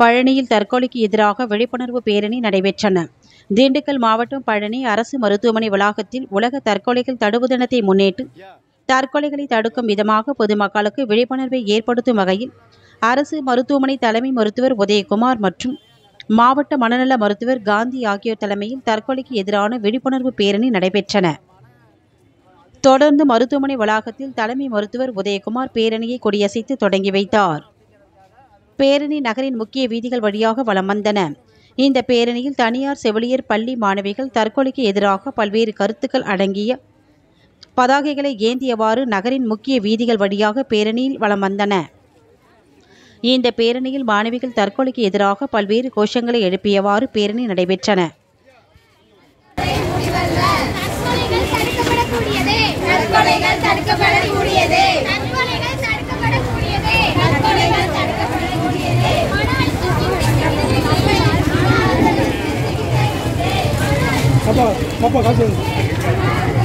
பழனியில் தற்கொலைக்கு எதிராக விழிப்புணர்வு பேரணி நடைபெற்றன. திண்டுக்கல் மாவட்டம் பழனி அரசு மருத்துவமனை வளாகத்தில் உலக தற்கொலைகள் தடுப்பு தினத்தை முன்னிட்டு தற்கொலைகளை தடுக்கும் விதமாக பொதுமக்களுக்கு விழிப்புணர்வை ஏற்படுத்தும் வகையில் அரசு மருத்துவமனை தலைமை மருத்துவர் உதயகுமார் மற்றும் மாவட்ட மனநல மருத்துவர் காந்தி ஆகியோர் தலைமையில் தற்கொலைக்கு எதிரான விழிப்புணர்வு பேரணி நடைபெற்றன. தொடர்ந்து மருத்துவமனை வளாகத்தில் தலைமை மருத்துவர் உதயகுமார் பேரணியை கொடியசைத்து தொடங்கி வைத்தார். பேரணி நகரின் முக்கிய வீதிகள் வழியாக வலம் வந்தன. இந்த பேரணியில் தனியார் செவிலியர் பள்ளி மாணவிகள் தற்கொலைக்கு எதிராக பல்வேறு கருத்துக்கள் அடங்கிய பதாகைகளை ஏந்தியவாறு நகரின் முக்கிய வீதிகள் வழியாக பேரணியில் வலம் வந்தன. இந்த பேரணியில் மாணவிகள் தற்கொலைக்கு எதிராக பல்வேறு கோஷங்களை எழுப்பியவாறு பேரணி நடைபெற்றன. பாப்பா காசு